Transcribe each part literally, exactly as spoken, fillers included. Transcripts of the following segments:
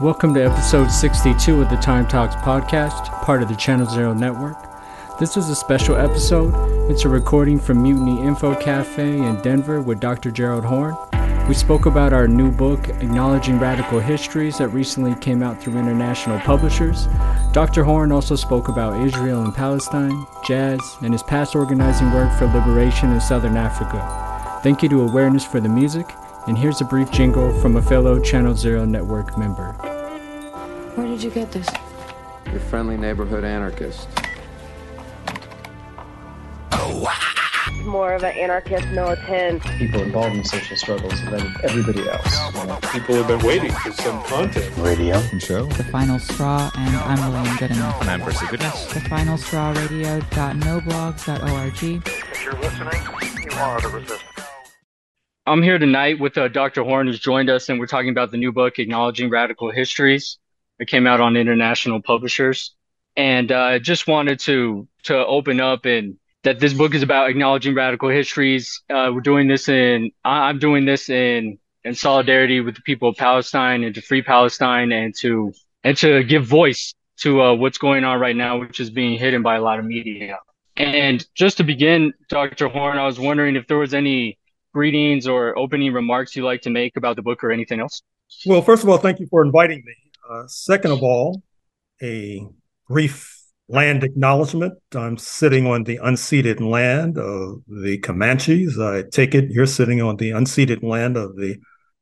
Welcome to episode sixty-two of the Time Talks podcast, part of the Channel Zero Network. This is a special episode. It's a recording from Mutiny Info Cafe in Denver with Doctor Gerald Horne. We spoke about our new book, Acknowledging Radical Histories, that recently came out through international publishers. Doctor Horne also spoke about Israel and Palestine, jazz, and his past organizing work for liberation in Southern Africa. Thank you to Awareness for the music, and here's a brief jingle from a fellow Channel Zero Network member. Where did you get this? Your friendly neighborhood anarchist. More of an anarchist militant. People involved in social struggles than everybody else. You know? People have been waiting for some content. Radio and show. The Final Straw, and I'm William Goodenough. And I'm Percy Goodness. The Final Straw Radio dot no blogs dot org. If you're listening, you are the resistance. I'm here tonight with uh, Doctor Horne, who's joined us, and we're talking about the new book, Acknowledging Radical Histories. It came out on international publishers. And I uh, just wanted to to open up and that this book is about acknowledging radical histories. Uh, we're doing this in, I'm doing this in, in solidarity with the people of Palestine and to free Palestine and to, and to give voice to uh, what's going on right now, which is being hidden by a lot of media. And just to begin, Doctor Horne, I was wondering if there was any greetings or opening remarks you'd like to make about the book or anything else. Well, first of all, thank you for inviting me. Uh, second of all, a brief land acknowledgement. I'm sitting on the unceded land of the Comanches. I take it you're sitting on the unceded land of the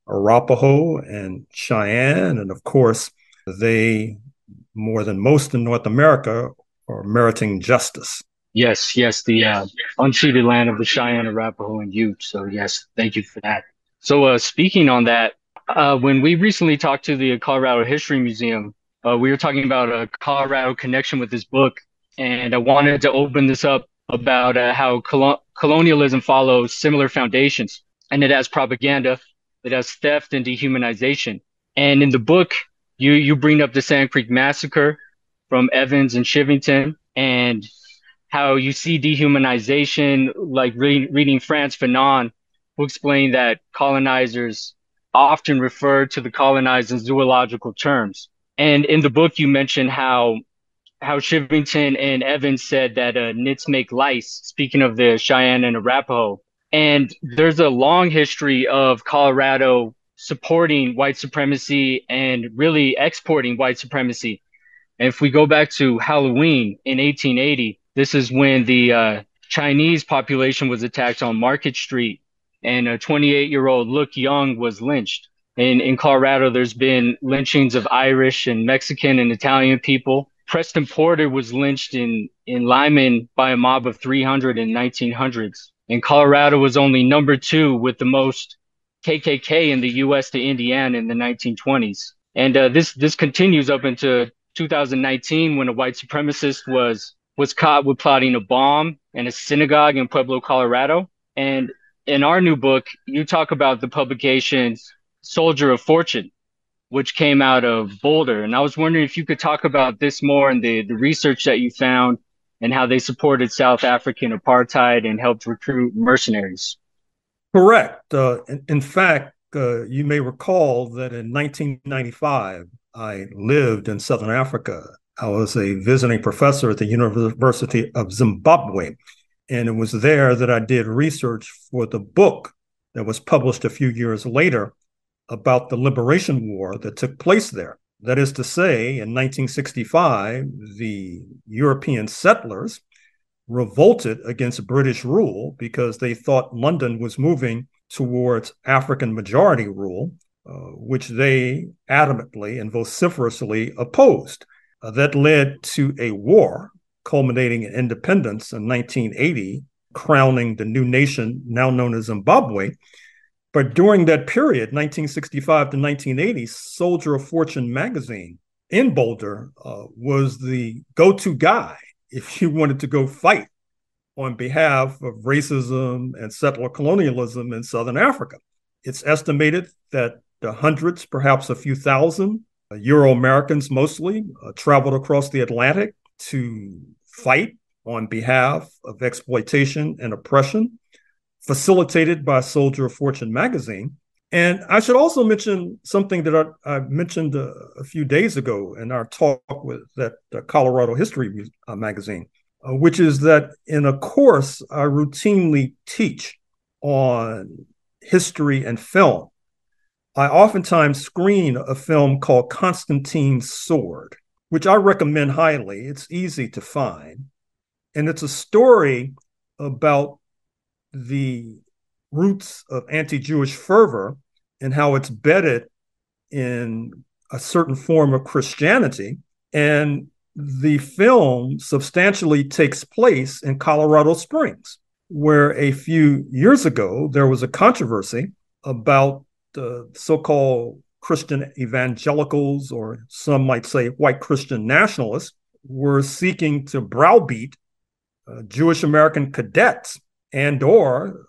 Arapaho and Cheyenne. And of course, they, more than most in North America, are meriting justice. Yes, yes, the uh, unceded land of the Cheyenne, Arapaho, and Ute. So yes, thank you for that. So uh, speaking on that, uh, when we recently talked to the Colorado History Museum, Uh, we were talking about a Colorado connection with this book, and I wanted to open this up about uh, how colo- colonialism follows similar foundations, and it has propaganda, it has theft and dehumanization. And in the book, you you bring up the Sand Creek Massacre from Evans and Chivington, and how you see dehumanization, like re- reading Frantz Fanon, who explained that colonizers often refer to the colonized in zoological terms. And in the book, you mentioned how how Chivington and Evans said that uh, nits make lice, speaking of the Cheyenne and Arapaho. And there's a long history of Colorado supporting white supremacy and really exporting white supremacy. And if we go back to Halloween in eighteen eighty, this is when the uh, Chinese population was attacked on Market Street, and a twenty-eight-year-old Look Young was lynched. In, in Colorado, there's been lynchings of Irish and Mexican and Italian people. Preston Porter was lynched in, in Lyman by a mob of three hundred in nineteen hundreds. And Colorado was only number two with the most K K K in the U S to Indiana in the nineteen twenties. And uh, this this continues up into two thousand nineteen when a white supremacist was was caught with plotting a bomb in a synagogue in Pueblo, Colorado. And in our new book, you talk about the publications Soldier of Fortune, which came out of Boulder. And I was wondering if you could talk about this more and the, the research that you found and how they supported South African apartheid and helped recruit mercenaries. Correct. Uh, in, in fact, uh, you may recall that in nineteen ninety-five, I lived in Southern Africa. I was a visiting professor at the University of Zimbabwe. And it was there that I did research for the book that was published a few years later about the liberation war that took place there. That is to say, in nineteen sixty-five, the European settlers revolted against British rule because they thought London was moving towards African majority rule, uh, which they adamantly and vociferously opposed. Uh, that led to a war culminating in independence in nineteen eighty, crowning the new nation now known as Zimbabwe. But during that period, nineteen sixty-five to nineteen eighty, Soldier of Fortune magazine in Boulder uh, was the go-to guy if you wanted to go fight on behalf of racism and settler colonialism in Southern Africa. It's estimated that the hundreds, perhaps a few thousand, uh, Euro-Americans mostly, uh, traveled across the Atlantic to fight on behalf of exploitation and oppression, facilitated by Soldier of Fortune magazine. And I should also mention something that I, I mentioned uh, a few days ago in our talk with that uh, Colorado History uh, magazine, uh, which is that in a course I routinely teach on history and film, I oftentimes screen a film called Constantine's Sword, which I recommend highly. It's easy to find. And it's a story about the roots of anti-Jewish fervor and how it's bedded in a certain form of Christianity. And the film substantially takes place in Colorado Springs, where a few years ago, there was a controversy about the so-called Christian evangelicals, or some might say white Christian nationalists, were seeking to browbeat uh, Jewish American cadets and or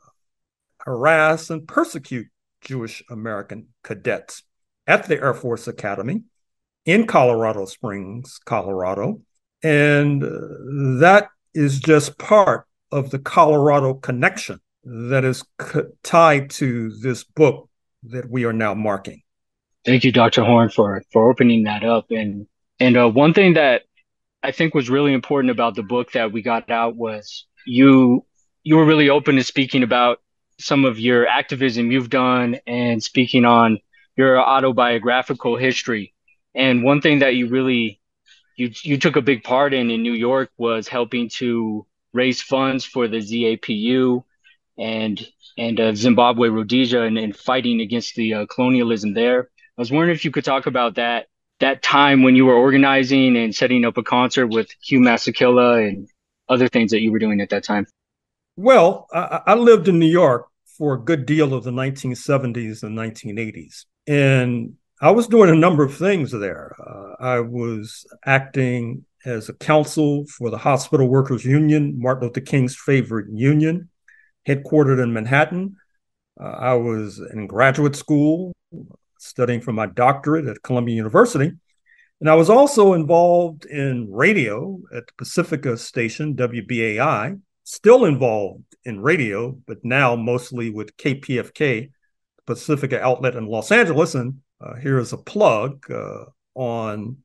harass and persecute Jewish American cadets at the Air Force Academy in Colorado Springs, Colorado. And uh, that is just part of the Colorado connection that is co- tied to this book that we are now marking. Thank you, Doctor Horne, for for opening that up. And and uh, one thing that I think was really important about the book that we got out was you you were really open to speaking about some of your activism you've done and speaking on your autobiographical history. And one thing that you really you you took a big part in in New York was helping to raise funds for the Z A P U and and uh, Zimbabwe Rhodesia and, and fighting against the uh, colonialism there. I was wondering if you could talk about that that time when you were organizing and setting up a concert with Hugh Masekela and other things that you were doing at that time. Well, I, I lived in New York for a good deal of the nineteen seventies and nineteen eighties. And I was doing a number of things there. Uh, I was acting as a counsel for the Hospital Workers Union, Martin Luther King's favorite union, headquartered in Manhattan. Uh, I was in graduate school studying for my doctorate at Columbia University. And I was also involved in radio at the Pacifica station, W B A I, still involved in radio, but now mostly with K P F K, Pacifica outlet in Los Angeles. And uh, here is a plug uh, on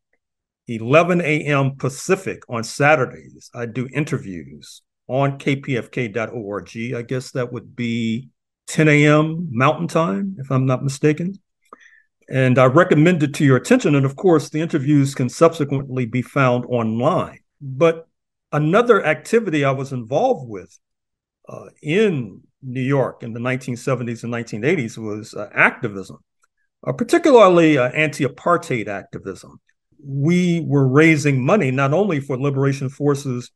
eleven a.m. Pacific on Saturdays. I do interviews on K P F K dot org. I guess that would be ten a.m. Mountain Time, if I'm not mistaken. And I recommend it to your attention. And of course, the interviews can subsequently be found online. But another activity I was involved with uh, in New York in the nineteen seventies and nineteen eighties was uh, activism, uh, particularly uh, anti-apartheid activism. We were raising money not only for liberation forces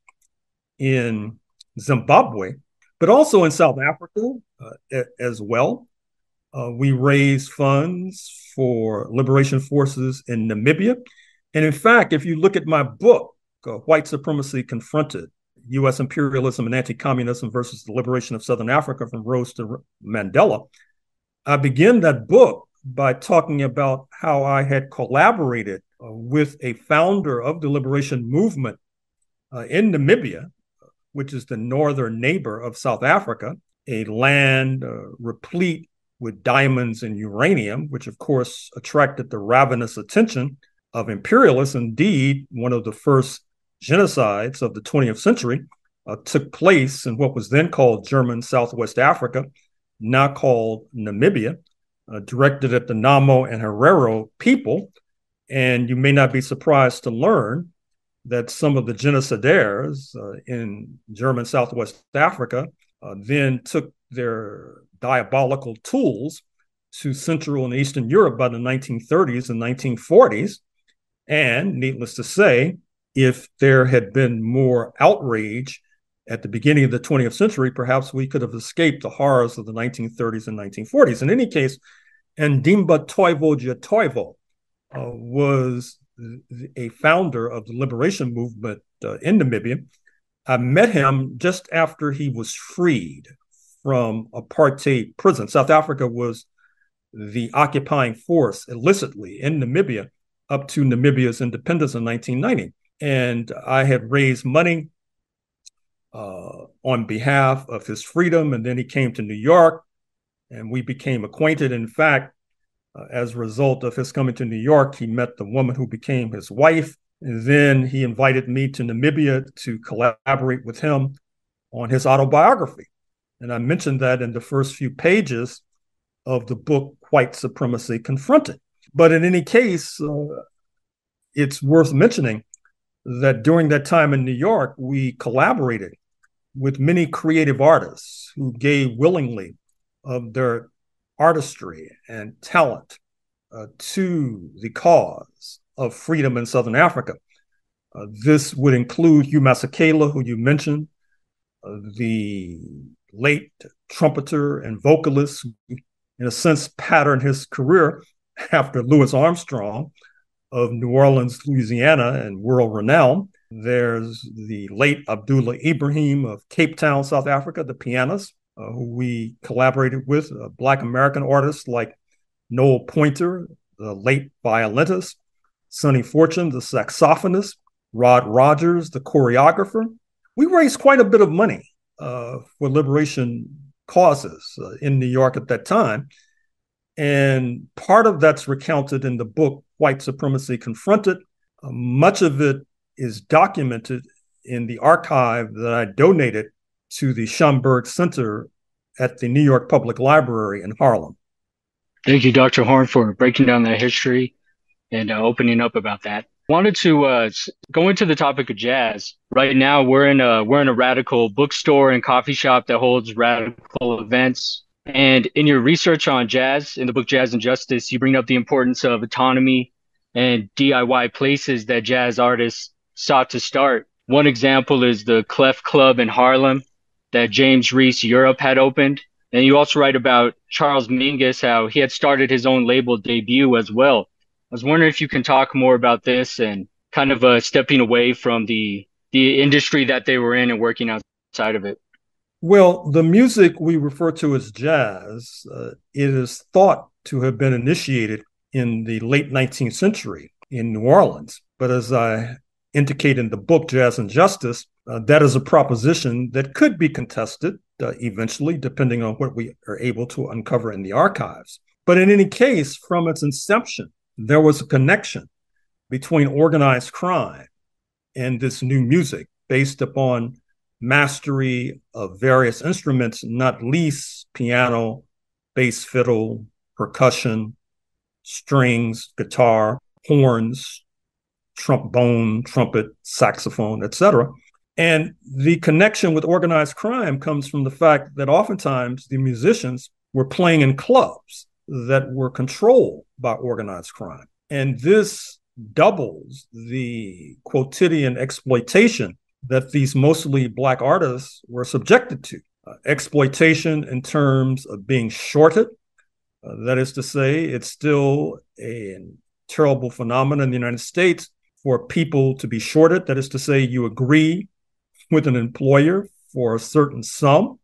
in Zimbabwe, but also in South Africa uh, as well. Uh, we raised funds for liberation forces in Namibia. And in fact, if you look at my book, uh, White Supremacy Confronted, U S Imperialism and Anti-Communism versus the Liberation of Southern Africa from Rhodes to Mandela, I begin that book by talking about how I had collaborated uh, with a founder of the liberation movement uh, in Namibia, which is the northern neighbor of South Africa, a land uh, replete with diamonds and uranium, which of course attracted the ravenous attention of imperialists. Indeed, one of the first genocides of the twentieth century uh, took place in what was then called German Southwest Africa, now called Namibia, uh, directed at the Namo and Herero people. And you may not be surprised to learn that some of the genocidaires uh, in German Southwest Africa uh, then took their diabolical tools to Central and Eastern Europe by the nineteen thirties and nineteen forties. And needless to say, if there had been more outrage at the beginning of the twentieth century, perhaps we could have escaped the horrors of the nineteen thirties and nineteen forties. In any case, Ndimba Toivoja Toivo uh, was a founder of the liberation movement uh, in Namibia. I met him just after he was freed from apartheid prison. South Africa was the occupying force illicitly in Namibia up to Namibia's independence in nineteen ninety. And I had raised money uh, on behalf of his freedom. And then he came to New York and we became acquainted. In fact, uh, as a result of his coming to New York, he met the woman who became his wife. And then he invited me to Namibia to collaborate with him on his autobiography. And I mentioned that in the first few pages of the book, White Supremacy Confronted. But in any case, uh, it's worth mentioning that during that time in New York, we collaborated with many creative artists who gave willingly of their artistry and talent uh, to the cause of freedom in Southern Africa. Uh, this would include Hugh Masekela, who you mentioned, uh, the late trumpeter and vocalist, who, in a sense, patterned his career after Louis Armstrong of New Orleans, Louisiana, and world renown. There's the late Abdullah Ibrahim of Cape Town, South Africa, the pianist, uh, who we collaborated with, uh, Black American artists like Noel Pointer, the late violinist, Sonny Fortune, the saxophonist, Rod Rogers, the choreographer. We raised quite a bit of money uh, for liberation causes uh, in New York at that time. And part of that's recounted in the book, White Supremacy Confronted. Uh, much of it is documented in the archive that I donated to the Schomburg Center at the New York Public Library in Harlem. Thank you, Doctor Horne, for breaking down that history and uh, opening up about that. Wanted to uh, go into the topic of jazz. Right now, we're in a we're in a radical bookstore and coffee shop that holds radical events. And in your research on jazz, in the book Jazz and Justice, you bring up the importance of autonomy and D I Y places that jazz artists sought to start. One example is the Clef Club in Harlem that James Reese Europe had opened. And you also write about Charles Mingus, how he had started his own label Debut as well. I was wondering if you can talk more about this and kind of uh, stepping away from the the industry that they were in and working outside of it. Well, the music we refer to as jazz, uh, it is thought to have been initiated in the late nineteenth century in New Orleans. But as I indicate in the book Jazz and Justice, uh, that is a proposition that could be contested uh, eventually, depending on what we are able to uncover in the archives. But in any case, from its inception, there was a connection between organized crime and this new music based upon mastery of various instruments, not least piano, bass fiddle, percussion, strings, guitar, horns, trombone, trumpet, saxophone, et cetera. And the connection with organized crime comes from the fact that oftentimes the musicians were playing in clubs that were controlled by organized crime. And this doubles the quotidian exploitation that these mostly Black artists were subjected to. Uh, exploitation in terms of being shorted. Uh, that is to say, it's still a terrible phenomenon in the United States for people to be shorted. That is to say, you agree with an employer for a certain sum,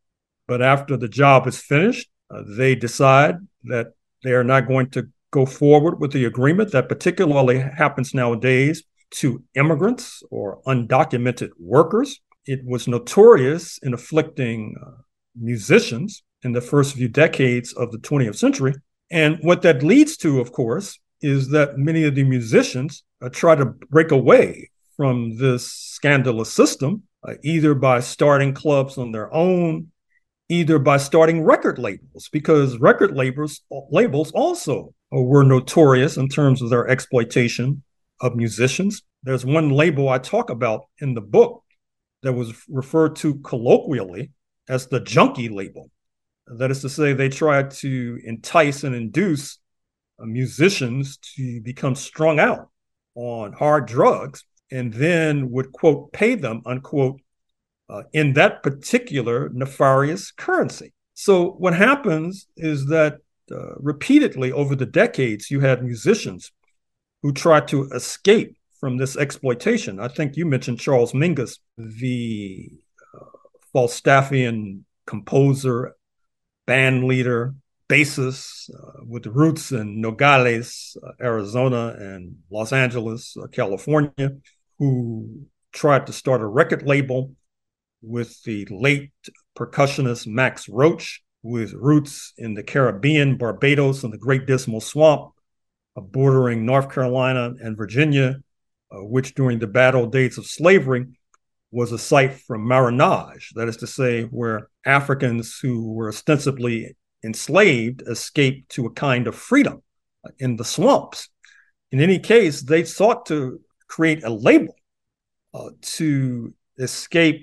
but after the job is finished, uh, they decide that they are not going to go forward with the agreement. That particularly happens nowadays to immigrants or undocumented workers. It was notorious in afflicting uh, musicians in the first few decades of the twentieth century. And what that leads to, of course, is that many of the musicians uh, try to break away from this scandalous system, uh, either by starting clubs on their own, either by starting record labels, because record labels, labels also uh, were notorious in terms of their exploitation of musicians. There's one label I talk about in the book that was referred to colloquially as the junkie label. That is to say, they tried to entice and induce uh, musicians to become strung out on hard drugs and then would, quote, pay them, unquote, uh, in that particular nefarious currency. So what happens is that uh, repeatedly over the decades, you had musicians who tried to escape from this exploitation. I think you mentioned Charles Mingus, the uh, Falstaffian composer, band leader, bassist uh, with roots in Nogales, uh, Arizona, and Los Angeles, uh, California, who tried to start a record label with the late percussionist Max Roach. with roots in the Caribbean, Barbados, and the Great Dismal Swamp, uh, bordering North Carolina and Virginia, uh, which during the bad old days of slavery was a site for marronage, that is to say, where Africans who were ostensibly enslaved escaped to a kind of freedom in the swamps. In any case, they sought to create a label uh, to escape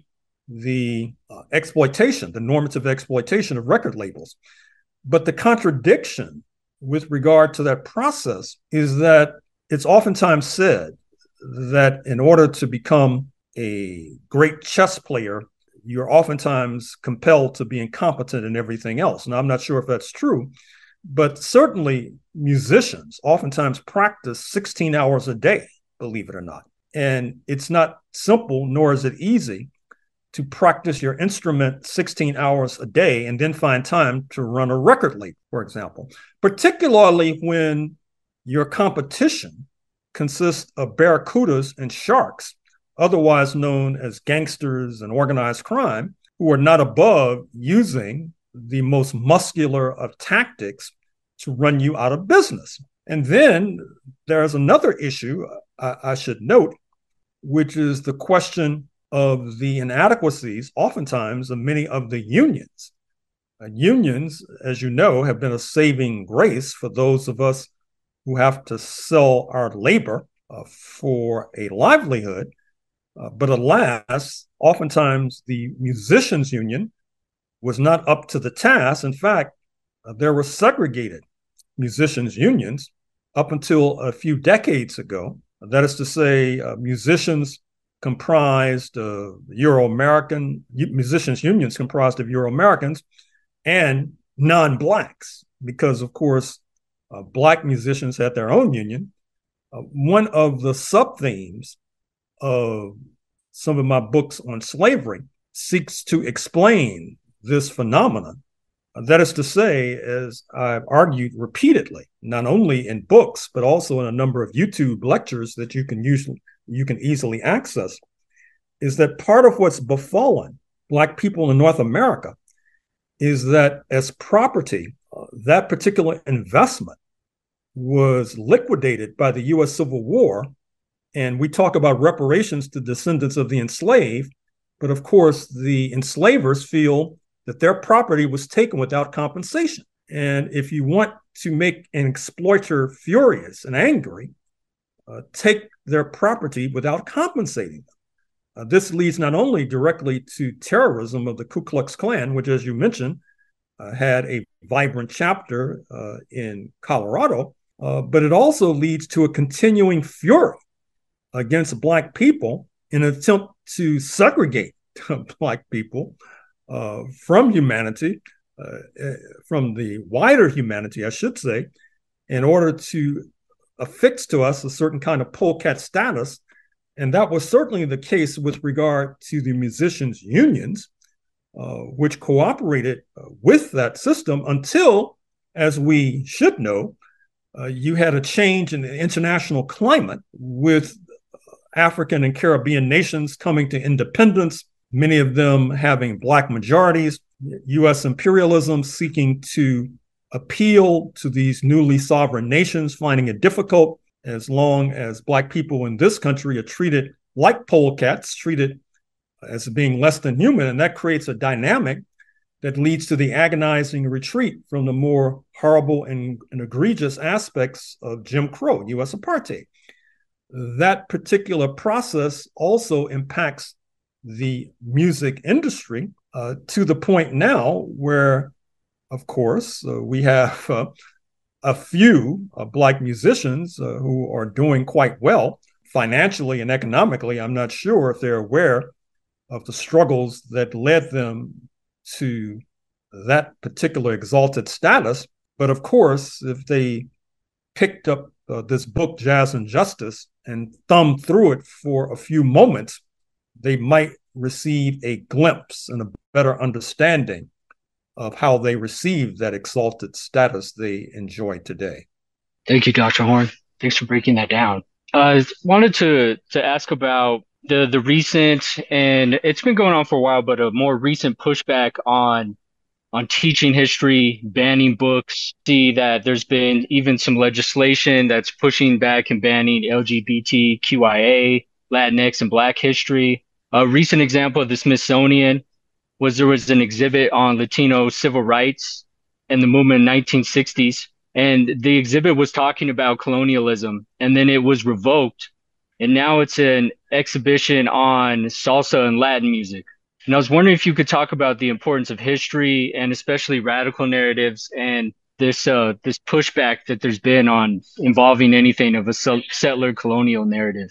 the uh, exploitation, the normative exploitation of record labels. But the contradiction with regard to that process is that it's oftentimes said that in order to become a great chess player, you're oftentimes compelled to be incompetent in everything else. Now, I'm not sure if that's true, but certainly musicians oftentimes practice sixteen hours a day, believe it or not. And it's not simple, nor is it easy to practice your instrument sixteen hours a day and then find time to run a record label, for example, particularly when your competition consists of barracudas and sharks, otherwise known as gangsters and organized crime, who are not above using the most muscular of tactics to run you out of business. And then there's another issue I, I should note, which is the question of the inadequacies, oftentimes, of many of the unions. Uh, unions, as you know, have been a saving grace for those of us who have to sell our labor uh, for a livelihood. Uh, but alas, oftentimes the musicians' union was not up to the task. In fact, uh, there were segregated musicians' unions up until a few decades ago. That is to say, uh, musicians comprised of Euro-American, musicians' unions comprised of Euro-Americans and non-Blacks, because, of course, uh, Black musicians had their own union. Uh, one of the sub-themes of some of my books on slavery seeks to explain this phenomenon. That is to say, as I've argued repeatedly, not only in books, but also in a number of YouTube lectures that you can usually you can easily access, is that part of what's befallen Black people in North America is that as property, uh, that particular investment was liquidated by the U S Civil War. And we talk about reparations to descendants of the enslaved, but of course, the enslavers feel that their property was taken without compensation. And if you want to make an exploiter furious and angry, uh, take their property without compensating them. Uh, this leads not only directly to terrorism of the Ku Klux Klan, which, as you mentioned, uh, had a vibrant chapter uh, in Colorado, uh, but it also leads to a continuing fury against Black people in an attempt to segregate Black people uh, from humanity, uh, from the wider humanity, I should say, in order to affix to us a certain kind of polecat status. And that was certainly the case with regard to the musicians' unions, uh, which cooperated uh, with that system until, as we should know, uh, you had a change in the international climate with African and Caribbean nations coming to independence, many of them having Black majorities, U S imperialism seeking to appeal to these newly sovereign nations, finding it difficult as long as Black people in this country are treated like polecats, treated as being less than human. And that creates a dynamic that leads to the agonizing retreat from the more horrible and, and egregious aspects of Jim Crow, U S apartheid. That particular process also impacts the music industry uh, to the point now where, of course, uh, we have uh, a few uh, Black musicians uh, who are doing quite well financially and economically. I'm not sure if they're aware of the struggles that led them to that particular exalted status. But of course, if they picked up uh, this book, Jazz and Justice, and thumbed through it for a few moments, they might receive a glimpse and a better understanding of how they received that exalted status they enjoy today. Thank you, Doctor Horne. Thanks for breaking that down. I uh, wanted to to ask about the the recent, and it's been going on for a while, but a more recent pushback on on teaching history, banning books. See that there's been even some legislation that's pushing back and banning L G B T Q I A, Latinx, and Black history. A recent example of the Smithsonian was there was an exhibit on Latino civil rights and the movement in nineteen sixties. And the exhibit was talking about colonialism, and then it was revoked. And now it's an exhibition on salsa and Latin music. And I was wondering if you could talk about the importance of history and especially radical narratives and this uh, this pushback that there's been on involving anything of a settler colonial narrative.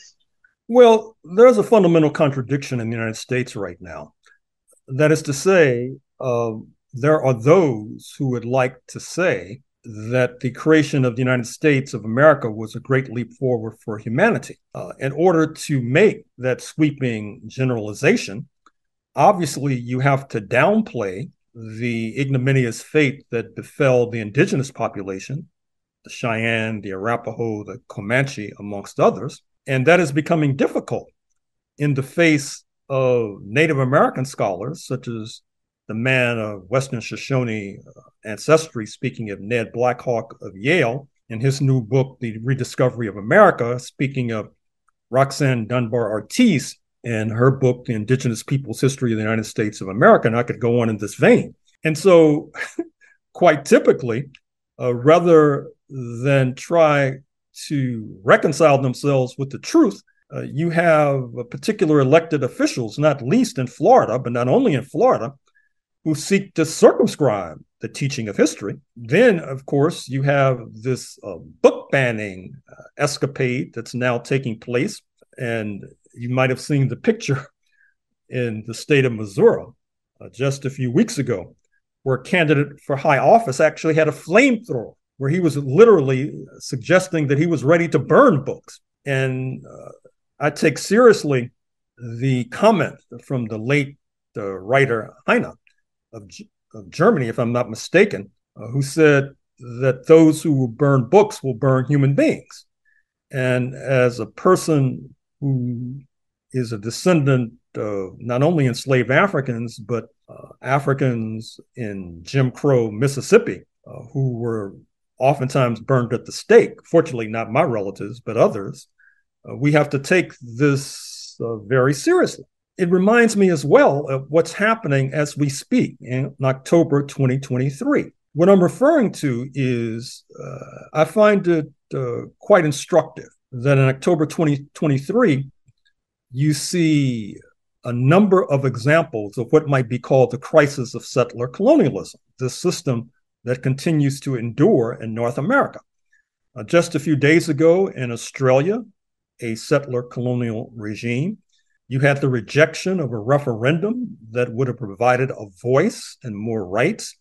Well, there's a fundamental contradiction in the United States right now. That is to say, uh, there are those who would like to say that the creation of the United States of America was a great leap forward for humanity. Uh, in order to make that sweeping generalization, obviously you have to downplay the ignominious fate that befell the indigenous population, the Cheyenne, the Arapaho, the Comanche, amongst others. And that is becoming difficult in the face of Native American scholars, such as the man of Western Shoshone ancestry, speaking of Ned Blackhawk of Yale, in his new book, The Rediscovery of America, speaking of Roxanne Dunbar Ortiz in her book, The Indigenous Peoples' History of the United States of America, and I could go on in this vein. And so, quite typically, uh, rather than try to reconcile themselves with the truth, uh, you have particular elected officials, not least in Florida, but not only in Florida, who seek to circumscribe the teaching of history. Then, of course, you have this uh, book banning uh, escapade that's now taking place. And you might have seen the picture in the state of Missouri uh, just a few weeks ago, where a candidate for high office actually had a flamethrower, where he was literally suggesting that he was ready to burn books. And uh, I take seriously the comment from the late uh, writer Heine of, G- of Germany, if I'm not mistaken, uh, who said that those who will burn books will burn human beings. And as a person who is a descendant of not only enslaved Africans, but uh, Africans in Jim Crow, Mississippi, uh, who were oftentimes burned at the stake, fortunately not my relatives, but others, uh, we have to take this uh, very seriously. It reminds me as well of what's happening as we speak in October twenty twenty-three. What I'm referring to is, uh, I find it uh, quite instructive that in October twenty twenty-three, you see a number of examples of what might be called the crisis of settler colonialism, this system that continues to endure in North America. Uh, just a few days ago in Australia, a settler colonial regime, you had the rejection of a referendum that would have provided a voice and more rights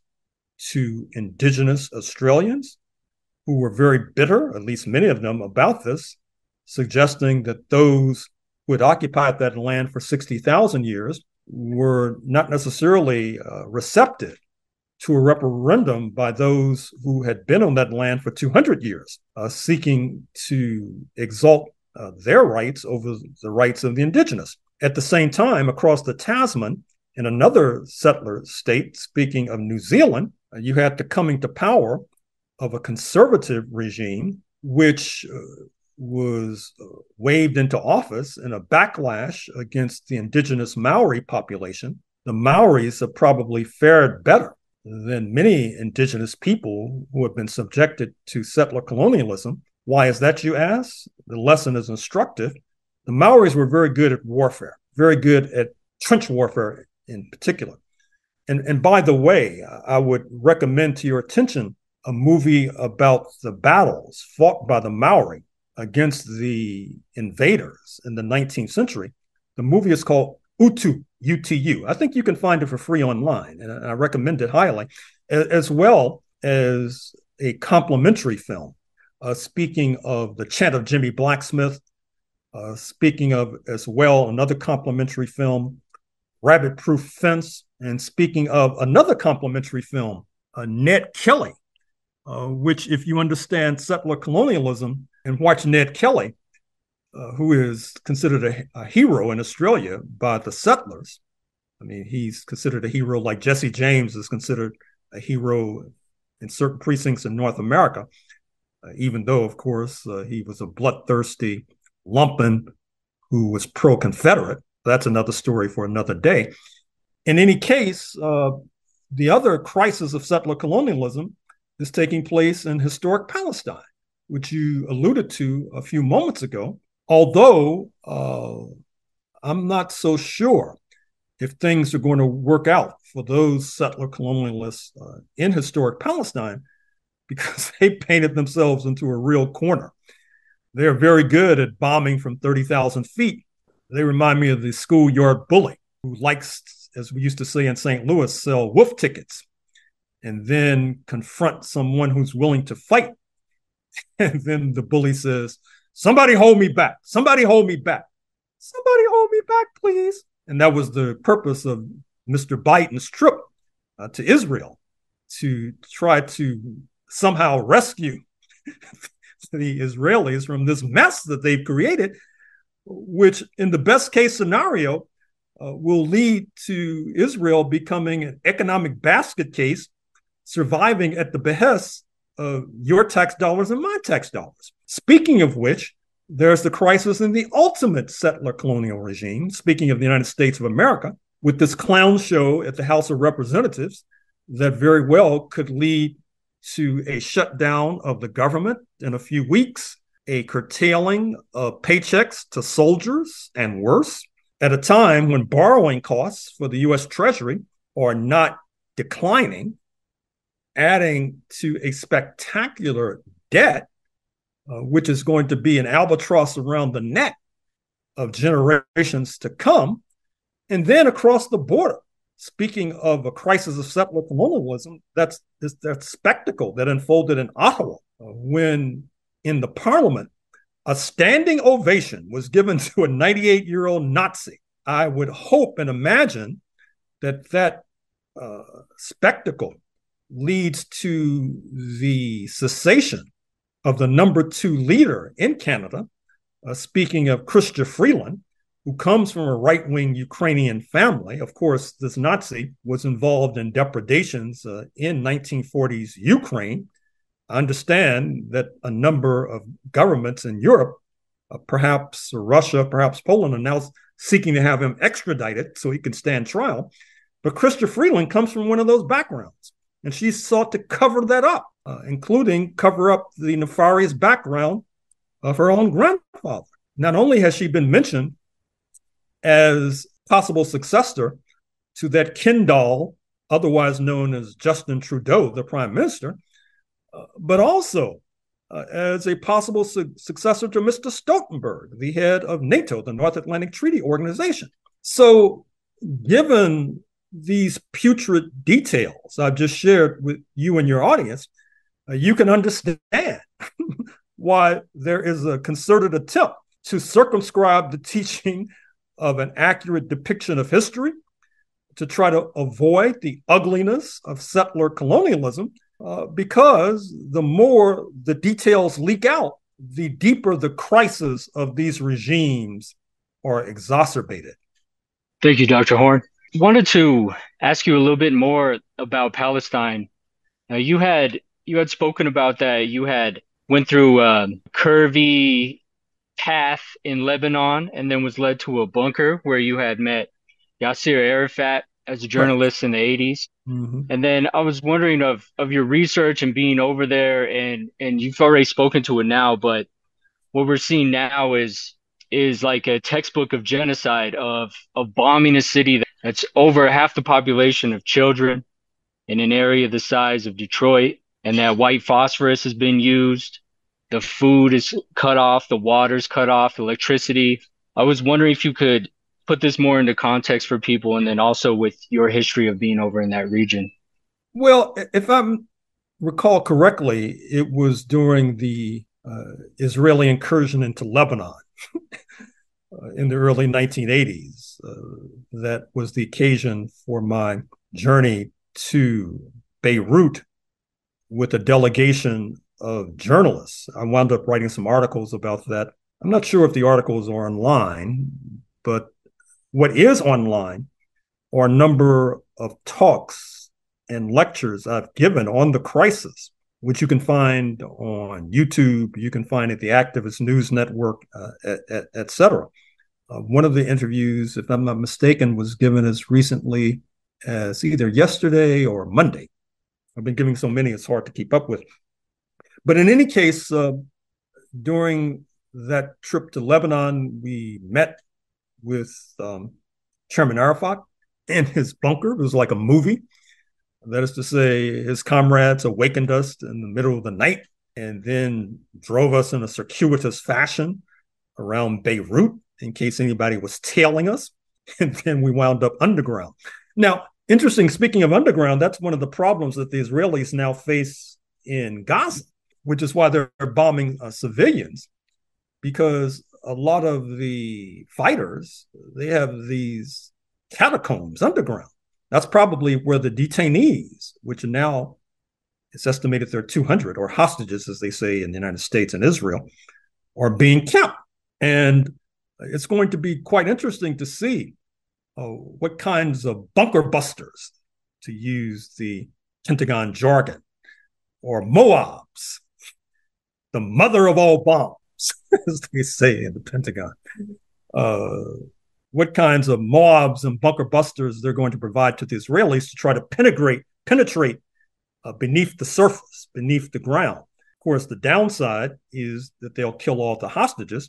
to Indigenous Australians who were very bitter, at least many of them, about this, suggesting that those who had occupied that land for sixty thousand years were not necessarily uh, receptive to a referendum by those who had been on that land for two hundred years, uh, seeking to exalt uh, their rights over the rights of the indigenous. At the same time, across the Tasman, in another settler state, speaking of New Zealand, uh, you had the coming to power of a conservative regime, which uh, was uh, waved into office in a backlash against the indigenous Maori population. The Maoris have probably fared better than many indigenous people who have been subjected to settler colonialism. Why is that, you ask? The lesson is instructive. The Maoris were very good at warfare, very good at trench warfare in particular. And, and by the way, I would recommend to your attention a movie about the battles fought by the Maori against the invaders in the nineteenth century. The movie is called Utu, U T U. I think you can find it for free online, and I recommend it highly, as well as a complimentary film. Uh, speaking of The Chant of Jimmy Blacksmith, uh, speaking of as well another complimentary film, Rabbit Proof Fence, and speaking of another complimentary film, uh, Ned Kelly, uh, which if you understand settler colonialism and watch Ned Kelly, uh, who is considered a, a hero in Australia by the settlers. I mean, he's considered a hero like Jesse James is considered a hero in certain precincts in North America, uh, even though, of course, uh, he was a bloodthirsty lumpen who was pro-Confederate. That's another story for another day. In any case, uh, the other crisis of settler colonialism is taking place in historic Palestine, which you alluded to a few moments ago, although uh, I'm not so sure if things are going to work out for those settler colonialists uh, in historic Palestine, because they painted themselves into a real corner. They're very good at bombing from thirty thousand feet. They remind me of the schoolyard bully who likes, as we used to say in Saint Louis, sell wolf tickets and then confront someone who's willing to fight. And then the bully says, somebody hold me back. Somebody hold me back. Somebody hold me back, please. And that was the purpose of Mister Biden's trip uh, to Israel, to try to somehow rescue the Israelis from this mess that they've created, which in the best case scenario uh, will lead to Israel becoming an economic basket case, surviving at the behest of your tax dollars and my tax dollars. Speaking of which, there's the crisis in the ultimate settler colonial regime, speaking of the United States of America, with this clown show at the House of Representatives that very well could lead to a shutdown of the government in a few weeks, a curtailing of paychecks to soldiers, and worse, at a time when borrowing costs for the U S Treasury are not declining, adding to a spectacular debt, uh, which is going to be an albatross around the neck of generations to come. And then across the border, speaking of a crisis of settler colonialism, that's that spectacle that unfolded in Ottawa uh, when in the parliament, a standing ovation was given to a ninety-eight-year-old Nazi. I would hope and imagine that that uh, spectacle leads to the cessation of the number two leader in Canada, uh, speaking of Chrystia Freeland, who comes from a right-wing Ukrainian family. Of course, this Nazi was involved in depredations uh, in nineteen forties Ukraine. I understand that a number of governments in Europe, uh, perhaps Russia, perhaps Poland, are now seeking to have him extradited so he can stand trial. But Chrystia Freeland comes from one of those backgrounds, and she sought to cover that up, uh, including cover up the nefarious background of her own grandfather. Not only has she been mentioned as possible successor to that Ken doll, otherwise known as Justin Trudeau, the prime minister, uh, but also uh, as a possible su- successor to Mister Stoltenberg, the head of NATO, the North Atlantic Treaty Organization. So given these putrid details I've just shared with you and your audience, uh, you can understand why there is a concerted attempt to circumscribe the teaching of an accurate depiction of history, to try to avoid the ugliness of settler colonialism, uh, because the more the details leak out, the deeper the crisis of these regimes are exacerbated. Thank you, Doctor Horne. Wanted to ask you a little bit more about Palestine. Now, you had you had spoken about that. You had went through a curvy path in Lebanon and then was led to a bunker where you had met Yasser Arafat as a journalist right. in the eighties. Mm-hmm. And then I was wondering of of your research and being over there, and and you've already spoken to it now, but what we're seeing now is is like a textbook of genocide, of of bombing a city that's over half the population of children in an area the size of Detroit, and that white phosphorus has been used. The food is cut off, the water's cut off, electricity. I was wondering if you could put this more into context for people, and then also with your history of being over in that region. Well, if I recall correctly, it was during the uh, Israeli incursion into Lebanon uh, in the early nineteen eighties. Uh, that was the occasion for my journey to Beirut with a delegation of journalists. I wound up writing some articles about that. I'm not sure if the articles are online, but what is online are a number of talks and lectures I've given on the crisis, which you can find on YouTube, you can find at the Activist News Network, uh, et, et, et cetera. Uh, one of the interviews, if I'm not mistaken, was given as recently as either yesterday or Monday. I've been giving so many, it's hard to keep up with. But in any case, uh, during that trip to Lebanon, we met with um, Chairman Arafat in his bunker. It was like a movie. That is to say, his comrades awakened us in the middle of the night and then drove us in a circuitous fashion around Beirut in case anybody was tailing us. And then we wound up underground. Now, interesting, speaking of underground, that's one of the problems that the Israelis now face in Gaza, which is why they're bombing uh, civilians, because a lot of the fighters, they have these catacombs underground. That's probably where the detainees, which are now, it's estimated there are two hundred, or hostages, as they say in the United States and Israel, are being kept. And it's going to be quite interesting to see uh, what kinds of bunker busters, to use the Pentagon jargon, or Moabs, the mother of all bombs, as they say in the Pentagon. Uh, what kinds of Moabs and bunker busters they're going to provide to the Israelis to try to penetrate, penetrate uh, beneath the surface, beneath the ground. Of course, the downside is that they'll kill all the hostages,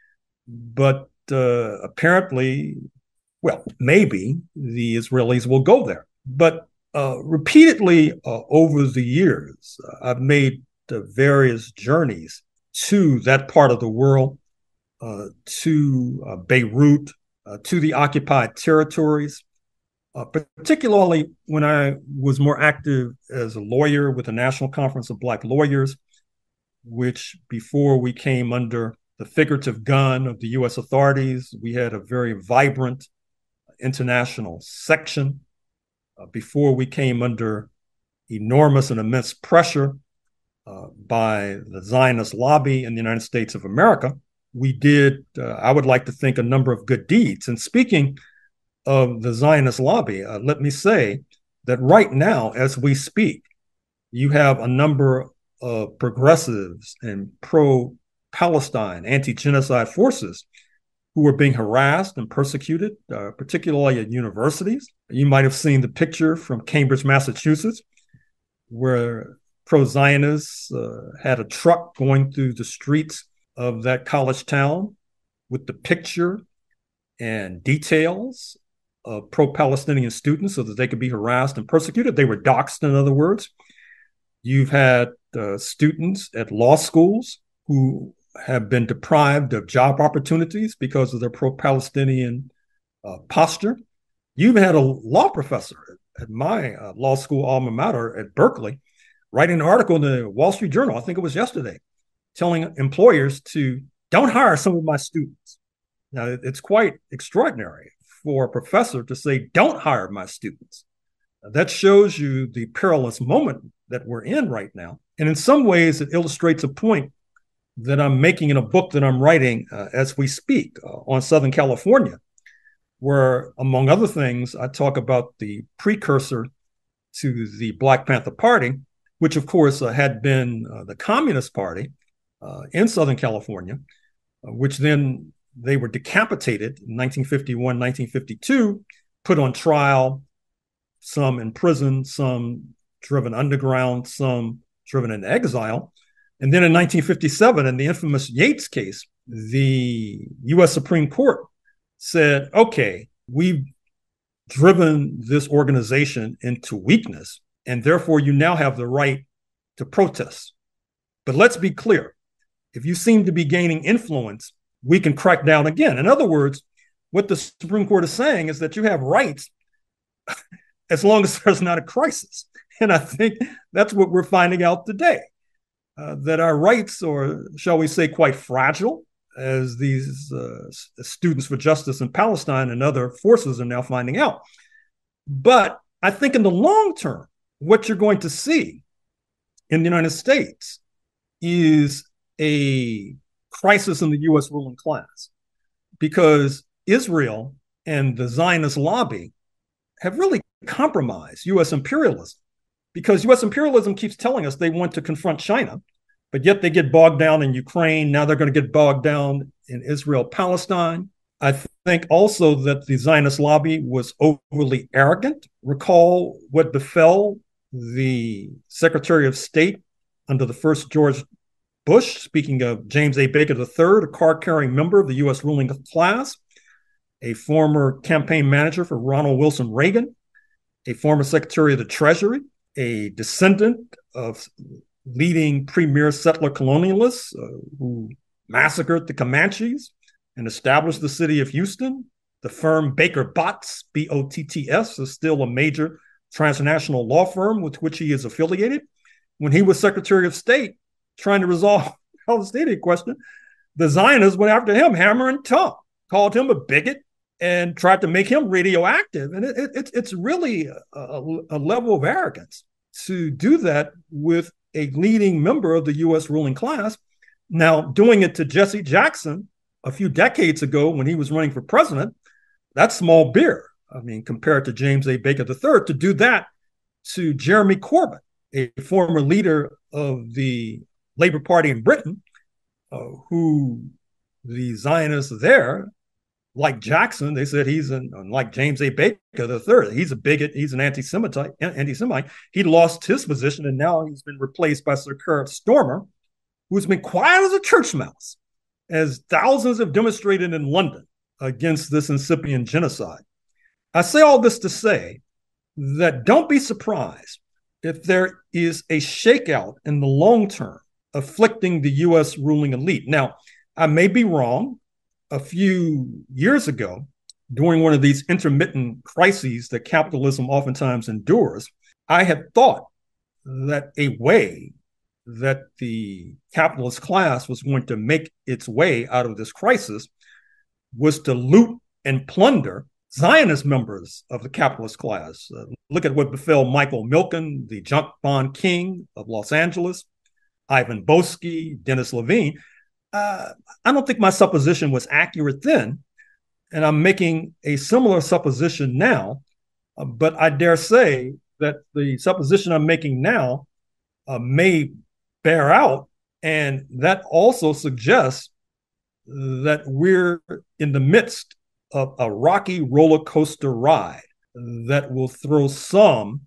but uh, apparently, well, maybe the Israelis will go there. But uh, repeatedly uh, over the years, uh, I've made uh, various journeys to that part of the world, uh, to uh, Beirut, uh, to the occupied territories, uh, particularly when I was more active as a lawyer with the National Conference of Black Lawyers, which before we came under the figurative gun of the U S authorities, we had a very vibrant international section. Uh, before we came under enormous and immense pressure uh, by the Zionist lobby in the United States of America, we did, uh, I would like to think, a number of good deeds. And speaking of the Zionist lobby, uh, let me say that right now, as we speak, you have a number of progressives and pro-Palestine, anti-genocide forces who are being harassed and persecuted, uh, particularly at universities. You might have seen the picture from Cambridge, Massachusetts, where pro-Zionists uh, had a truck going through the streets of that college town with the picture and details of pro-Palestinian students so that they could be harassed and persecuted. They were doxxed, in other words. You've had uh, students at law schools who have been deprived of job opportunities because of their pro-Palestinian uh, posture. You've had a law professor at my uh, law school alma mater at Berkeley write an article in the Wall Street Journal, I think it was yesterday, telling employers to don't hire some of my students. Now, it's quite extraordinary for a professor to say, don't hire my students. That shows you the perilous moment that we're in right now. And in some ways, it illustrates a point that I'm making in a book that I'm writing uh, as we speak uh, on Southern California, where, among other things, I talk about the precursor to the Black Panther Party, which, of course, uh, had been uh, the Communist Party uh, in Southern California, uh, which then they were decapitated in nineteen fifty-one, nineteen fifty-two, put on trial, some in prison, some driven underground, some driven into exile. And then in nineteen fifty-seven, in the infamous Yates case, the U S Supreme Court said, okay, we've driven this organization into weakness, and therefore you now have the right to protest. But let's be clear. If you seem to be gaining influence, we can crack down again. In other words, what the Supreme Court is saying is that you have rights as long as there's not a crisis. And I think that's what we're finding out today. Uh, that our rights are, shall we say, quite fragile, as these uh, students for justice in Palestine and other forces are now finding out. But I think in the long term, what you're going to see in the United States is a crisis in the U S ruling class, because Israel and the Zionist lobby have really compromised U S imperialism. because U S imperialism keeps telling us they want to confront China, but yet they get bogged down in Ukraine. Now they're going to get bogged down in Israel, Palestine. I think also that the Zionist lobby was overly arrogant. Recall what befell the Secretary of State under the first George Bush, speaking of James A. Baker the third, a card-carrying member of the U S ruling class, a former campaign manager for Ronald Wilson Reagan, a former Secretary of the Treasury, a descendant of leading premier settler colonialists uh, who massacred the Comanches and established the city of Houston. The firm Baker Botts, B O T T S, is still a major transnational law firm with which he is affiliated. When he was Secretary of State trying to resolve the Palestinian question, the Zionists went after him hammer and tongue, called him a bigot, and tried to make him radioactive. And it, it, it's really a, a level of arrogance to do that with a leading member of the U S ruling class. Now, doing it to Jesse Jackson a few decades ago when he was running for president, that's small beer. I mean, compared to James A. Baker the third, to do that to Jeremy Corbyn, a former leader of the Labour Party in Britain, uh, who the Zionists there, like Jackson, they said he's an, like James A. Baker the third, he's a bigot, he's an anti-Semite, anti-Semite. He lost his position, and now he's been replaced by Sir Keir Starmer, who's been quiet as a church mouse, as thousands have demonstrated in London against this incipient genocide. I say all this to say that don't be surprised if there is a shakeout in the long term afflicting the U S ruling elite. Now, I may be wrong. A few years ago, during one of these intermittent crises that capitalism oftentimes endures, I had thought that a way that the capitalist class was going to make its way out of this crisis was to loot and plunder Zionist members of the capitalist class. Uh, look at what befell Michael Milken, the junk bond king of Los Angeles, Ivan Boesky, Dennis Levine. Uh, I don't think my supposition was accurate then, and I'm making a similar supposition now, uh, but I dare say that the supposition I'm making now uh, may bear out, and that also suggests that we're in the midst of a rocky roller coaster ride that will throw some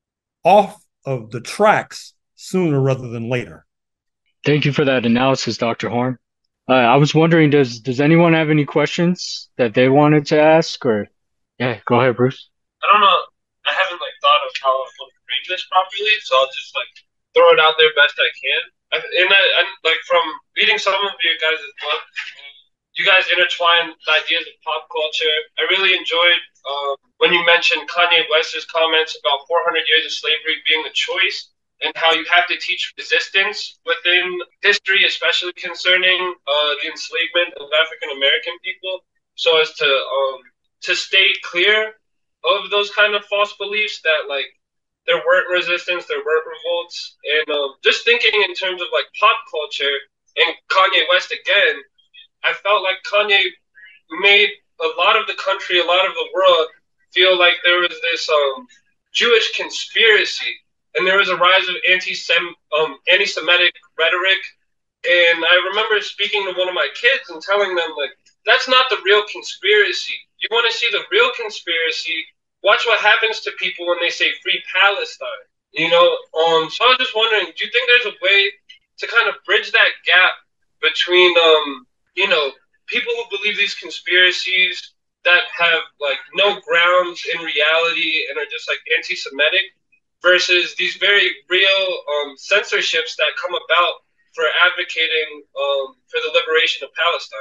off of the tracks sooner rather than later. Thank you for that analysis, Doctor Horne. Uh, I was wondering, does does anyone have any questions that they wanted to ask? Or yeah, go ahead, Bruce. I don't know. I haven't like thought of how I want to frame this properly, so I'll just like throw it out there best I can. I, and I, I like from reading some of your guys' book, you guys intertwine the ideas of pop culture. I really enjoyed um, when you mentioned Kanye West's comments about four hundred years of slavery being a choice, and how you have to teach resistance within history, especially concerning uh, the enslavement of African American people, so as to um, to stay clear of those kind of false beliefs that like there weren't resistance, there weren't revolts, and um, just thinking in terms of like pop culture and Kanye West again, I felt like Kanye made a lot of the country, a lot of the world feel like there was this um, Jewish conspiracy. And there was a rise of anti-Sem- um, anti-Semitic rhetoric. And I remember speaking to one of my kids and telling them, like, that's not the real conspiracy. You want to see the real conspiracy? Watch what happens to people when they say free Palestine. You know, um, so I was just wondering, do you think there's a way to kind of bridge that gap between, um, you know, people who believe these conspiracies that have, like, no grounds in reality and are just, like, anti-Semitic, versus these very real um, censorships that come about for advocating um, for the liberation of Palestine?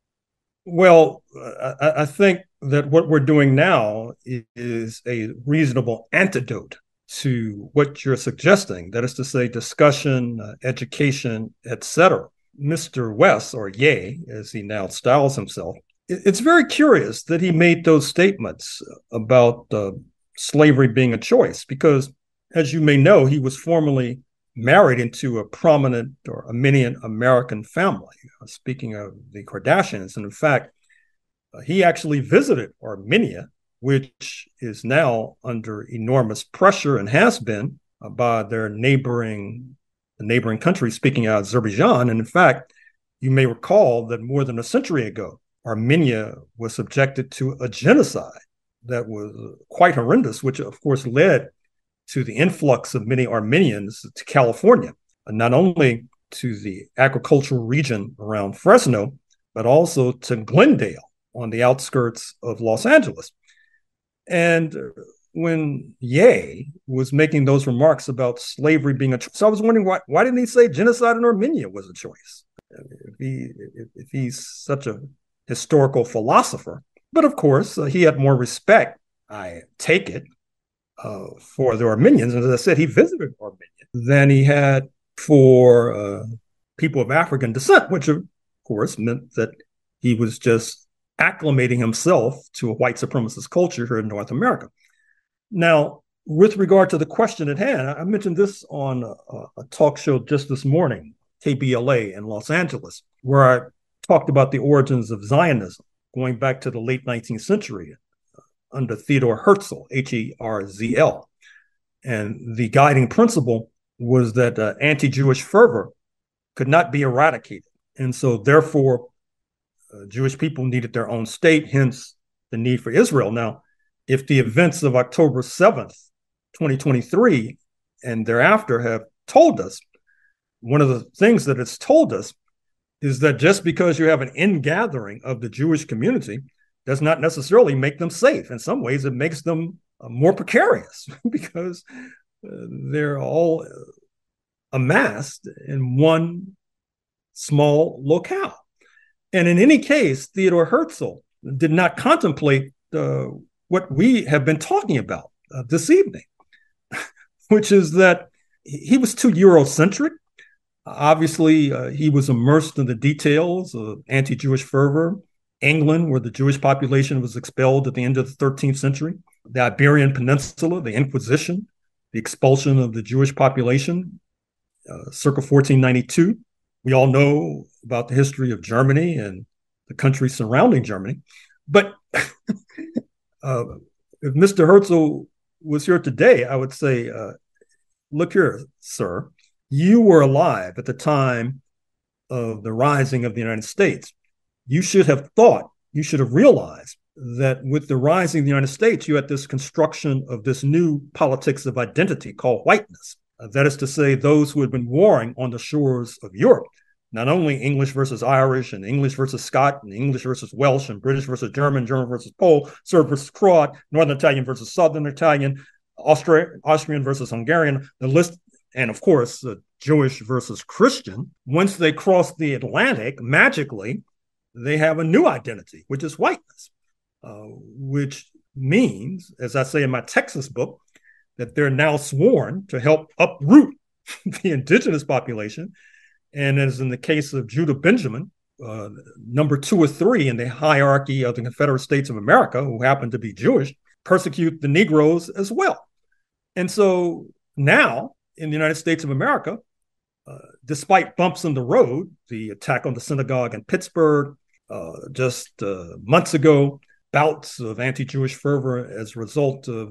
Well, I, I think that what we're doing now is a reasonable antidote to what you're suggesting. That is to say, discussion, uh, education, et cetera. Mister West, or Ye, as he now styles himself, it's very curious that he made those statements about uh, slavery being a choice, because as you may know, he was formerly married into a prominent or eminent American family. Speaking of the Kardashians, and in fact, uh, he actually visited Armenia, which is now under enormous pressure and has been uh, by their neighboring, the neighboring country, speaking of Azerbaijan. And in fact, you may recall that more than a century ago, Armenia was subjected to a genocide that was quite horrendous, which of course led to the influx of many Armenians to California, not only to the agricultural region around Fresno, but also to Glendale on the outskirts of Los Angeles. And when Ye was making those remarks about slavery being a choice, so I was wondering why, why didn't he say genocide in Armenia was a choice? If, he, if, if he's such a historical philosopher. But of course, uh, he had more respect, I take it, uh, for the Armenians. And as I said, he visited Armenia than he had for uh, people of African descent, which of course meant that he was just acclimating himself to a white supremacist culture here in North America. Now, with regard to the question at hand, I mentioned this on a, a talk show just this morning, K B L A in Los Angeles, where I talked about the origins of Zionism going back to the late nineteenth century under Theodore Herzl, H E R Z L. And the guiding principle was that uh, anti-Jewish fervor could not be eradicated. And so therefore, uh, Jewish people needed their own state, hence the need for Israel. Now, if the events of October seventh, twenty twenty-three, and thereafter have told us, one of the things that it's told us is that just because you have an ingathering of the Jewish community does not necessarily make them safe. In some ways, it makes them uh, more precarious because uh, they're all amassed in one small locale. And in any case, Theodore Herzl did not contemplate uh, what we have been talking about uh, this evening, which is that he was too Eurocentric. Obviously, uh, he was immersed in the details of anti-Jewish fervor, England, where the Jewish population was expelled at the end of the thirteenth century, the Iberian Peninsula, the Inquisition, the expulsion of the Jewish population, uh, circa fourteen ninety-two. We all know about the history of Germany and the countries surrounding Germany. But uh, if Mister Herzl was here today, I would say, uh, look here, sir, you were alive at the time of the rising of the United States. You should have thought, you should have realized that with the rising of the United States, you had this construction of this new politics of identity called whiteness. Uh, that is to say, those who had been warring on the shores of Europe, not only English versus Irish and English versus Scot and English versus Welsh and British versus German, German versus Pole, Serb versus Croat, Northern Italian versus Southern Italian, Austri- Austrian versus Hungarian, the list, and of course, uh, Jewish versus Christian. Once they cross the Atlantic, magically, they have a new identity, which is whiteness, uh, which means, as I say in my Texas book, that they're now sworn to help uproot the indigenous population. And as in the case of Judah Benjamin, uh, number two or three in the hierarchy of the Confederate States of America, who happen to be Jewish, persecute the Negroes as well. And so now in the United States of America, uh, despite bumps in the road, the attack on the synagogue in Pittsburgh, uh, just uh, months ago, bouts of anti-Jewish fervor as a result of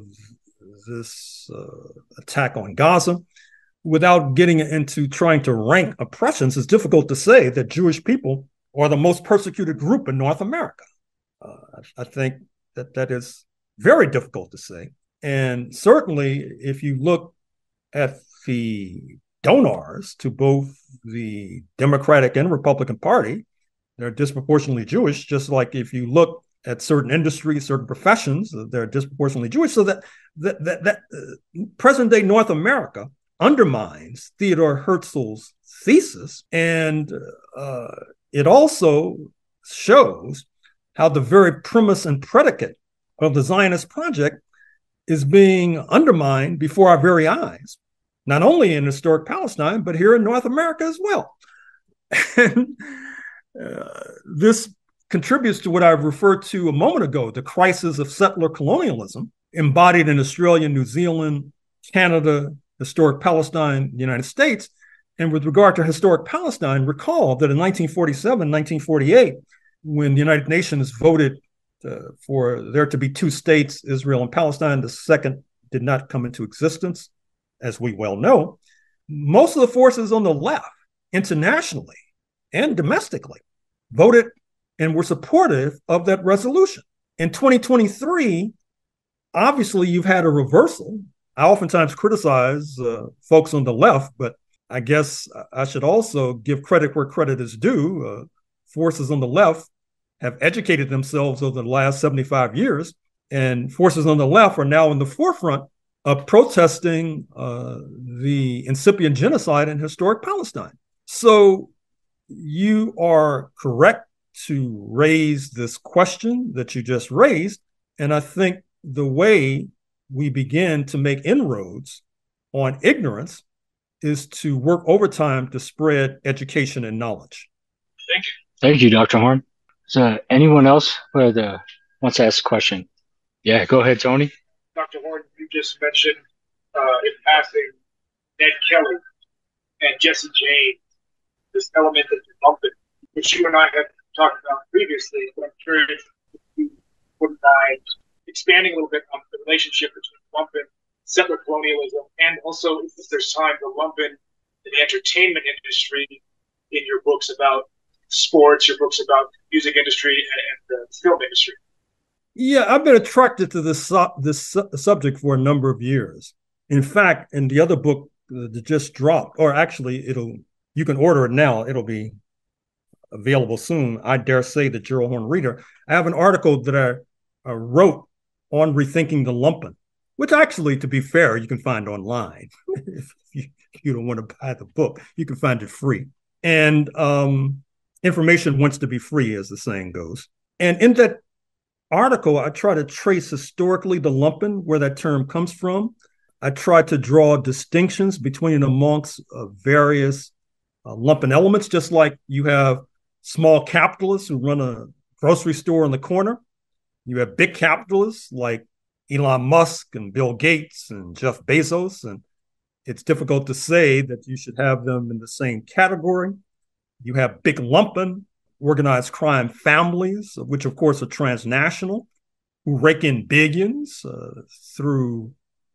this uh, attack on Gaza, without getting into trying to rank oppressions, it's difficult to say that Jewish people are the most persecuted group in North America. Uh, I think that that is very difficult to say. And certainly, if you look at the donors to both the Democratic and Republican Party, they're disproportionately Jewish, just like if you look at certain industries, certain professions, they're disproportionately Jewish. So that that that, that uh, present-day North America undermines Theodore Herzl's thesis, and uh, it also shows how the very premise and predicate of the Zionist project is being undermined before our very eyes, not only in historic Palestine, but here in North America as well. And uh, this contributes to what I've referred to a moment ago, the crisis of settler colonialism, embodied in Australia, New Zealand, Canada, historic Palestine, the United States. And with regard to historic Palestine, recall that in nineteen forty-seven, nineteen forty-eight, when the United Nations voted uh, for there to be two states, Israel and Palestine, the second did not come into existence as we well know, most of the forces on the left, internationally and domestically, voted and were supportive of that resolution. In twenty twenty-three, obviously, you've had a reversal. I oftentimes criticize uh, folks on the left, but I guess I should also give credit where credit is due. Uh, forces on the left have educated themselves over the last seventy-five years, and forces on the left are now in the forefront of protesting uh, the incipient genocide in historic Palestine. So you are correct to raise this question that you just raised, and I think the way we begin to make inroads on ignorance is to work overtime to spread education and knowledge. Thank you. Thank you, Doctor Horne. Is there anyone else who the, wants to ask a question? Yeah, go ahead, Tony. Doctor Horne, you just mentioned uh, in passing Ned Kelly and Jesse James, this element of development, which you and I have talked about previously, but I'm curious if you wouldn't mind expanding a little bit on the relationship between lumpen, settler colonialism, and also, if there's time, the lumpen in the entertainment industry in your books about sports, your books about music industry and, and the film industry. Yeah, I've been attracted to this, su- this su- subject for a number of years. In fact, in the other book uh, that just dropped, or actually it'll, you can order it now, it'll be available soon. I dare say the Gerald Horne reader. I have an article that I uh, wrote on rethinking the lumpen, which actually, to be fair, you can find online. if, you, if you don't want to buy the book, you can find it free. And um, information wants to be free, as the saying goes. And in that article, I try to trace historically the lumpen, where that term comes from. I try to draw distinctions between and amongst uh, various uh, lumpen elements, just like you have small capitalists who run a grocery store on the corner. You have big capitalists like Elon Musk and Bill Gates and Jeff Bezos, and it's difficult to say that you should have them in the same category. You have big lumpen, organized crime families, which of course are transnational, who rake in billions uh, through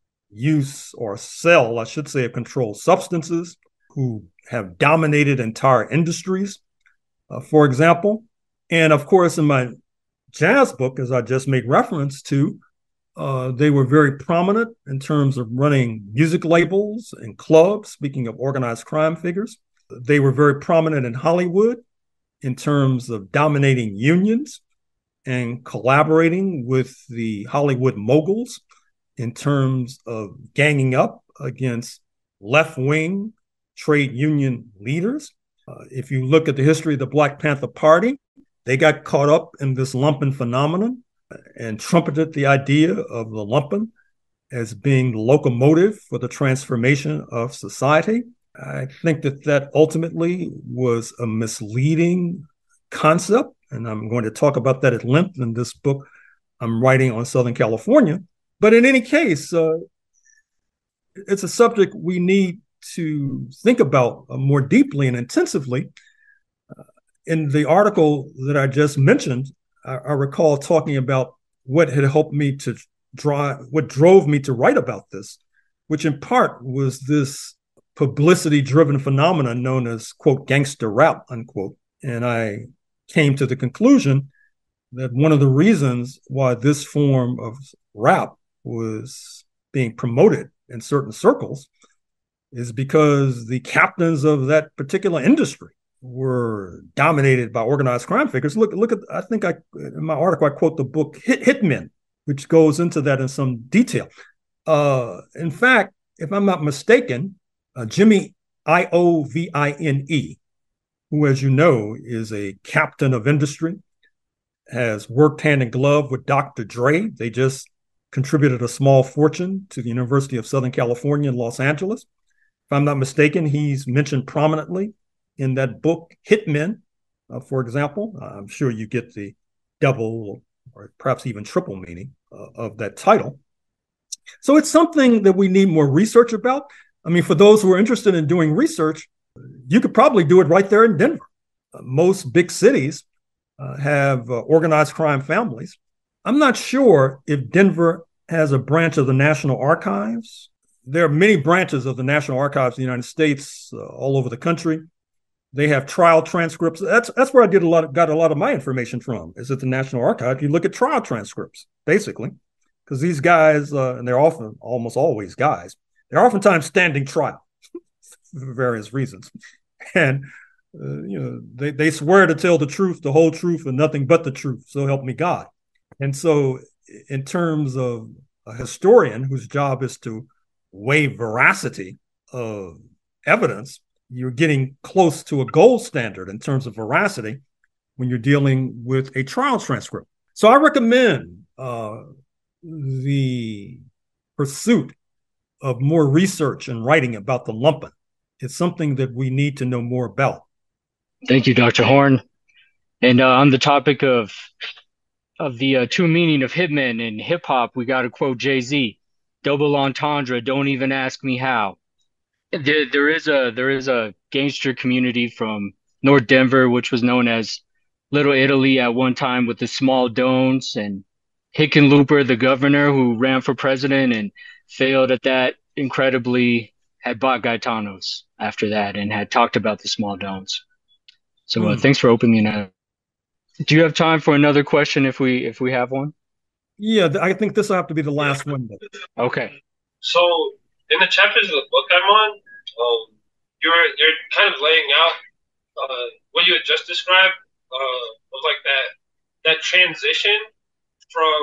use or sell, I should say, of controlled substances, who have dominated entire industries, uh, for example. And of course, in my jazz book, as I just made reference to, uh, they were very prominent in terms of running music labels and clubs, speaking of organized crime figures. They were very prominent in Hollywood in terms of dominating unions and collaborating with the Hollywood moguls in terms of ganging up against left-wing trade union leaders. Uh, if you look at the history of the Black Panther Party, they got caught up in this lumpen phenomenon and trumpeted the idea of the lumpen as being the locomotive for the transformation of society. I think that that ultimately was a misleading concept, and I'm going to talk about that at length in this book I'm writing on Southern California. But in any case, uh, it's a subject we need to think about uh, more deeply and intensively. Uh, in the article that I just mentioned, I, I recall talking about what had helped me to draw, what drove me to write about this, which in part was this publicity-driven phenomenon known as, quote, gangster rap, unquote. And I came to the conclusion that one of the reasons why this form of rap was being promoted in certain circles is because the captains of that particular industry were dominated by organized crime figures. Look, look at, I think I, in my article, I quote the book Hit Hitmen, which goes into that in some detail. Uh, in fact, if I'm not mistaken, uh, Jimmy Iovine, who, as you know, is a captain of industry, has worked hand in glove with Doctor Dre. They just contributed a small fortune to the University of Southern California in Los Angeles. If I'm not mistaken, he's mentioned prominently in that book, Hitmen, uh, for example. Uh, I'm sure you get the double or perhaps even triple meaning uh, of that title. So it's something that we need more research about. I mean, for those who are interested in doing research, you could probably do it right there in Denver. Uh, most big cities uh, have uh, organized crime families. I'm not sure if Denver has a branch of the National Archives. there are many branches of the National Archives of the United States uh, all over the country. They have trial transcripts. That's that's where I did a lot of, got a lot of my information from. Is at the National Archive. You look at trial transcripts, basically, because these guys, uh, and they're often almost always guys, they're oftentimes standing trial for various reasons, and uh, you know they they swear to tell the truth, the whole truth, and nothing but the truth. So help me God. And so, in terms of a historian whose job is to weigh veracity of evidence, you're getting close to a gold standard in terms of veracity when you're dealing with a trial transcript. So I recommend uh, the pursuit of more research and writing about the lumpen. It's something that we need to know more about. Thank you, Doctor Horne. And uh, on the topic of of the uh, true meaning of hitmen in hip hop, we got to quote Jay-Z: "Double entendre, don't even ask me how." There, there is a there is a gangster community from North Denver, which was known as Little Italy at one time, with the small Dones, and Hickenlooper, the governor who ran for president and failed at that, incredibly had bought Gaetanos after that and had talked about the small Dones. So uh, Hmm. thanks for opening that. Do you have time for another question if we if we have one? Yeah, th- I think this will have to be the last one. Though. Okay. So in the chapters of the book I'm on, um, you're you're kind of laying out uh, what you had just described uh, of like that that transition from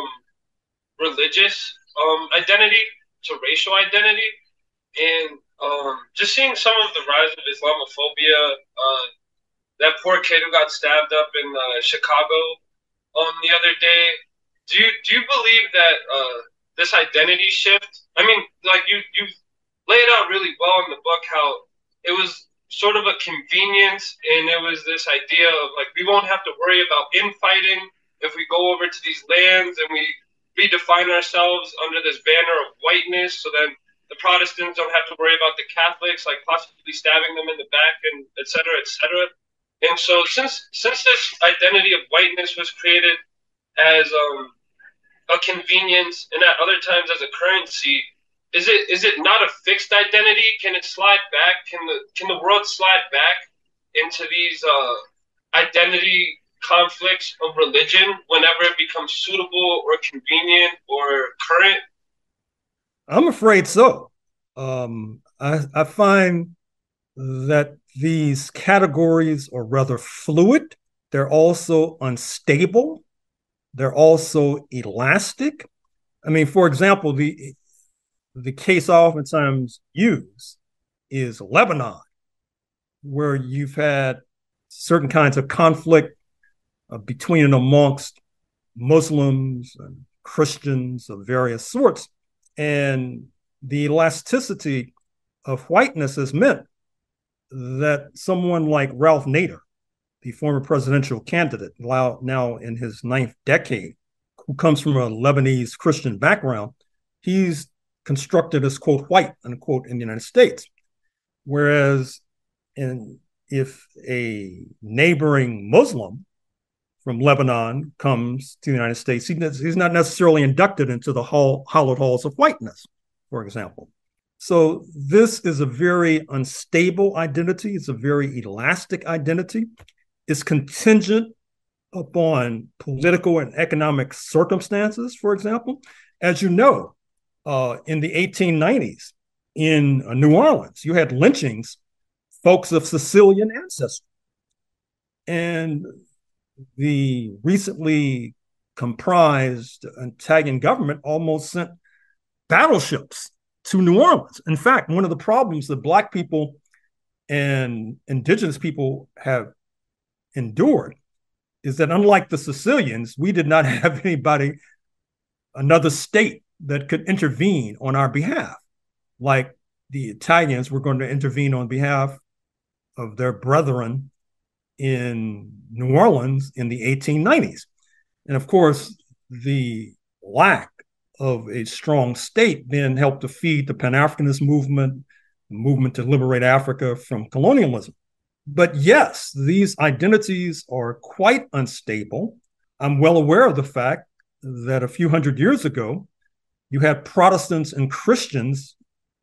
religious um, identity to racial identity, and um, just seeing some of the rise of Islamophobia. Uh, that poor kid who got stabbed up in uh, Chicago um, the other day. Do you do you believe that uh, this identity shift? I mean, like you you lay it out really well in the book how it was sort of a convenience, and it was this idea of like we won't have to worry about infighting if we go over to these lands and we redefine ourselves under this banner of whiteness. So then the Protestants don't have to worry about the Catholics like possibly stabbing them in the back, and et cetera, et cetera. And so since since this identity of whiteness was created as um, a convenience and at other times as a currency, is it is it not a fixed identity? Can it slide back? Can the can the world slide back into these uh, identity conflicts of religion whenever it becomes suitable or convenient or current? I'm afraid so. Um, I, I find that these categories are rather fluid. They're also unstable. They're also elastic. I mean, for example, the the case I oftentimes use is Lebanon, where you've had certain kinds of conflict uh, between and amongst Muslims and Christians of various sorts. And the elasticity of whiteness has meant that someone like Ralph Nader, the former presidential candidate, now in his ninth decade, who comes from a Lebanese Christian background, he's constructed as, quote, white, unquote, in the United States. Whereas in, if a neighboring Muslim from Lebanon comes to the United States, he, he's not necessarily inducted into the hall, hallowed halls of whiteness, for example. So this is a very unstable identity. It's a very elastic identity. It's contingent upon political and economic circumstances, for example. As you know, uh, in the eighteen nineties in uh, New Orleans, you had lynchings, folks of Sicilian ancestry. And the recently comprised Italian government almost sent battleships to New Orleans. In fact, one of the problems that Black people and indigenous people have endured is that unlike the Sicilians, we did not have anybody, another state that could intervene on our behalf. Like the Italians were going to intervene on behalf of their brethren in New Orleans in the eighteen nineties. And of course, the lack of a strong state then helped to feed the Pan-Africanist movement, the movement to liberate Africa from colonialism. But yes, these identities are quite unstable. I'm well aware of the fact that a few hundred years ago, you had Protestants and Christians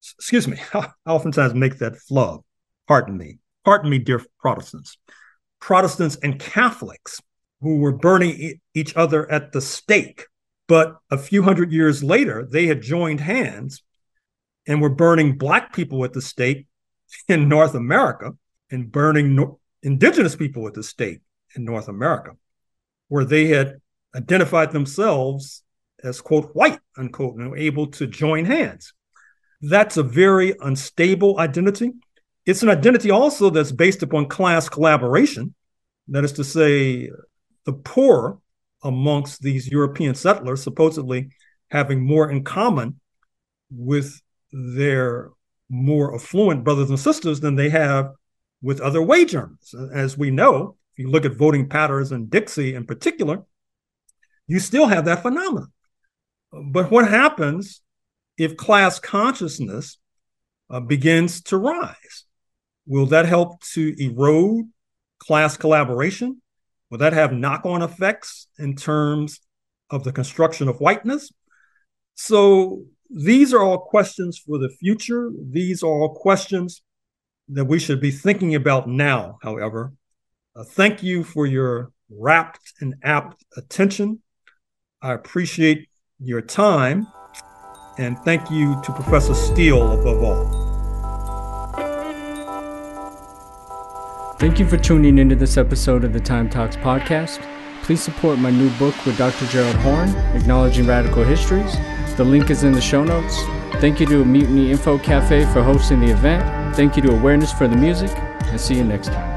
excuse me, I oftentimes make that flub. Pardon me. Pardon me, dear Protestants. Protestants and Catholics who were burning e- each other at the stake. But a few hundred years later, they had joined hands and were burning Black people at the stake in North America and burning no- indigenous people at the stake in North America, where they had identified themselves as, quote, white, unquote, and were able to join hands. That's a very unstable identity. It's an identity also that's based upon class collaboration. That is to say, the poor amongst these European settlers supposedly having more in common with their more affluent brothers and sisters than they have with other wage earners. As we know, if you look at voting patterns in Dixie in particular, you still have that phenomenon. But what happens if class consciousness uh, begins to rise? Will that help to erode class collaboration? Will that have knock-on effects in terms of the construction of whiteness? So these are all questions for the future. These are all questions that we should be thinking about now, however. Uh, thank you for your rapt and apt attention. I appreciate your time. And thank you to Professor Steele above all. Thank you for tuning into this episode of the Time Talks podcast. Please support my new book with Doctor Gerald Horne, Acknowledging Radical Histories. The link is in the show notes. Thank you to Mutiny Info Cafe for hosting the event. Thank you to Awareness for the music, and see you next time.